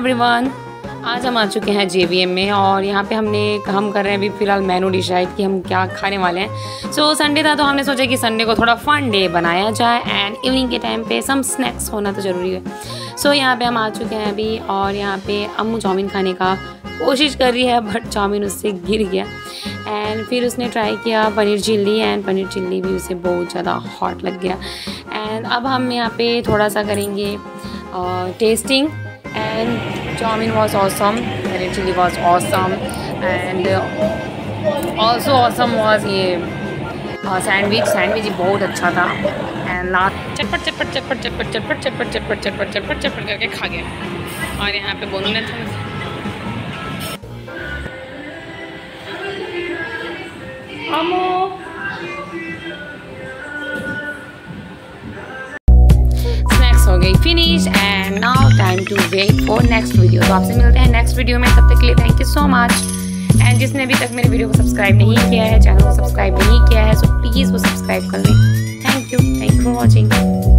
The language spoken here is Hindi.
एवरीवन, आज हम आ चुके हैं JVM में और यहाँ पे हम कर रहे हैं अभी फ़िलहाल मेनू डिसाइड कि हम क्या खाने वाले हैं। सो संडे था तो हमने सोचा कि संडे को थोड़ा फन डे बनाया जाए एंड इवनिंग के टाइम पे सम स्नैक्स होना तो ज़रूरी है। सो यहाँ पे हम आ चुके हैं अभी और यहाँ पे अम्मू चाउमीन खाने का कोशिश कर रही है बट चाउमीन उससे गिर गया एंड फिर उसने ट्राई किया paneer chilli and paneer chilli भी उसे बहुत ज़्यादा हॉट लग गया। एंड अब हम यहाँ पे थोड़ा सा करेंगे testing and chowmein was awesome, paneer chilli was awesome and also awesome was ये सैंडविच ही बहुत अच्छा था। एंड लास्ट चटपट करके खा गया। और यहाँ पे बोनू ने स्नैक्स हो गई finish and now time to wait for next video. तो आपसे मिलते हैं नेक्स्ट वीडियो में, तब तक के लिए thank you so much. And जिसने अभी तक मेरे वीडियो को सब्सक्राइब नहीं किया है, चैनल को सब्सक्राइब नहीं किया है, सो प्लीज़ वो सब्सक्राइब कर लें। Thank you for watching.